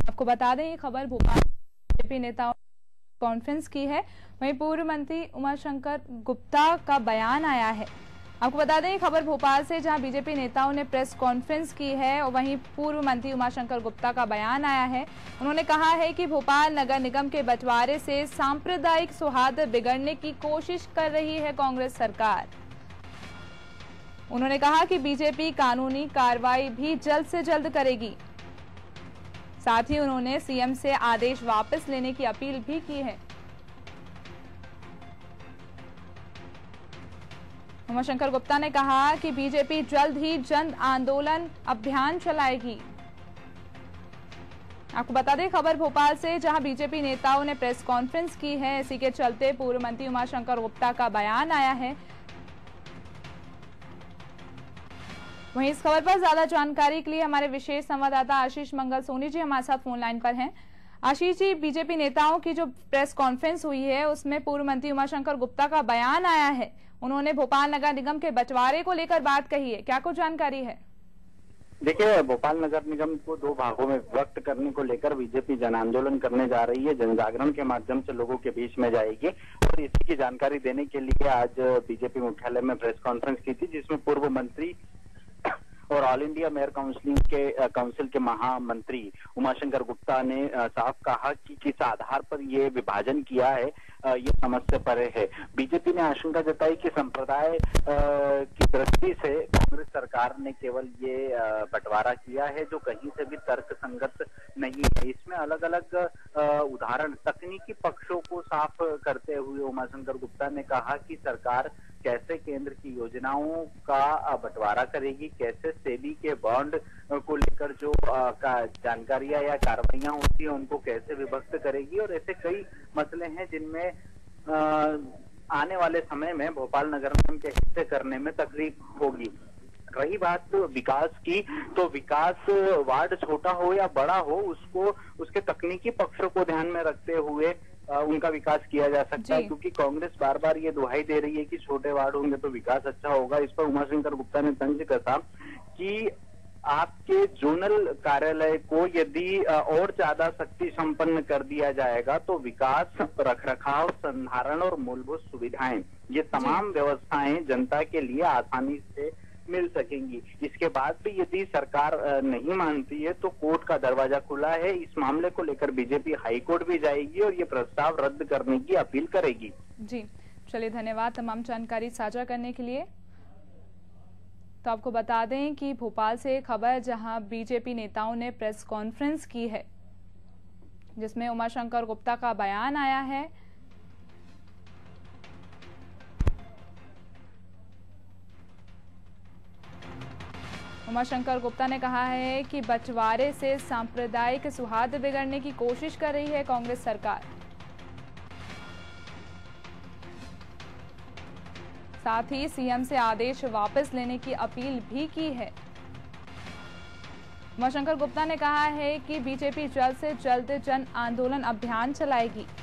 आपको बता दें ये खबर भोपाल बीजेपी नेताओं कॉन्फ्रेंस की है। वहीं पूर्व मंत्री उमाशंकर गुप्ता का बयान आया है। आपको बता दें ये खबर भोपाल से, जहां बीजेपी नेताओं ने प्रेस कॉन्फ्रेंस की है और वहीं पूर्व मंत्री उमाशंकर गुप्ता का बयान आया है। उन्होंने कहा है कि भोपाल नगर निगम के बंटवारे से सांप्रदायिक सौहार्द बिगड़ने की कोशिश कर रही है कांग्रेस सरकार। उन्होंने कहा कि बीजेपी कानूनी कार्रवाई भी जल्द से जल्द करेगी। साथ ही उन्होंने सीएम से आदेश वापस लेने की अपील भी की है। उमाशंकर गुप्ता ने कहा कि बीजेपी जल्द ही जन आंदोलन अभियान चलाएगी। आपको बता दें खबर भोपाल से, जहां बीजेपी नेताओं ने प्रेस कॉन्फ्रेंस की है। इसी के चलते पूर्व मंत्री उमाशंकर गुप्ता का बयान आया है। वहीं इस खबर पर ज्यादा जानकारी के लिए हमारे विशेष संवाददाता आशीष मंगल सोनी जी हमारे साथ फोन लाइन पर हैं। आशीष जी, बीजेपी नेताओं की जो प्रेस कॉन्फ्रेंस हुई है उसमें पूर्व मंत्री उमाशंकर गुप्ता का बयान आया है। उन्होंने भोपाल नगर निगम के बंटवारे को लेकर बात कही है, क्या कुछ जानकारी है? देखिए, भोपाल नगर निगम को दो भागों में विभक्त करने को लेकर बीजेपी जन आंदोलन करने जा रही है। जन जागरण के माध्यम से लोगों के बीच में जाएगी और इसी की जानकारी देने के लिए आज बीजेपी मुख्यालय में प्रेस कॉन्फ्रेंस की थी, जिसमें पूर्व मंत्री और ऑल इंडिया मेयर काउंसिल के महामंत्री उमाशंकर गुप्ता ने साफ कहा कि किस आधार पर ये विभाजन किया है ये समझ से परे है। बीजेपी ने आशंका जताई कि संप्रदाय की दृष्टि से कांग्रेस सरकार ने केवल ये बंटवारा किया है जो कहीं से भी तर्कसंगत नहीं है। इसमें अलग अलग उदाहरण तकनीकी पक्षों को साफ करते हुए उमाशंकर गुप्ता ने कहा कि सरकार कैसे केंद्र की योजनाओं का बंटवारा करेगी, कैसे सेबी के बॉन्ड को लेकर जो जानकारियां या कार्रवाइयां होती है उनको कैसे विभक्त करेगी, और ऐसे कई मसले हैं जिनमें आने वाले समय में भोपाल नगर निगम के हिस्से करने में तकलीफ होगी। रही बात विकास की, तो विकास वार्ड छोटा हो या बड़ा हो उसको उसके तकनीकी पक्षों को ध्यान में रखते हुए उनका विकास किया जा सकता है, क्योंकि कांग्रेस बार बार ये दुहाई दे रही है कि छोटे वार्ड होंगे तो विकास अच्छा होगा। इस पर उमाशंकर गुप्ता ने तंज कसा कि आपके जोनल कार्यालय को यदि और ज्यादा शक्ति संपन्न कर दिया जाएगा तो विकास, रखरखाव, संधारण और मूलभूत सुविधाएं, ये तमाम व्यवस्थाएं जनता के लिए आसानी से मिल सकेंगी। इसके बाद भी यदि सरकार नहीं मानती है तो कोर्ट का दरवाजा खुला है। इस मामले को लेकर बीजेपी हाईकोर्ट भी जाएगी और ये प्रस्ताव रद्द करने की अपील करेगी। जी, चलिए, धन्यवाद तमाम जानकारी साझा करने के लिए। तो आपको बता दें कि भोपाल से खबर, जहां बीजेपी नेताओं ने प्रेस कॉन्फ्रेंस की है जिसमें उमाशंकर गुप्ता का बयान आया है। उमाशंकर गुप्ता ने कहा है कि बंटवारे से सांप्रदायिक सौहार्द बिगड़ने की कोशिश कर रही है कांग्रेस सरकार। साथ ही सीएम से आदेश वापस लेने की अपील भी की है। उमाशंकर गुप्ता ने कहा है कि बीजेपी जल्द से जल्द जन आंदोलन अभियान चलाएगी।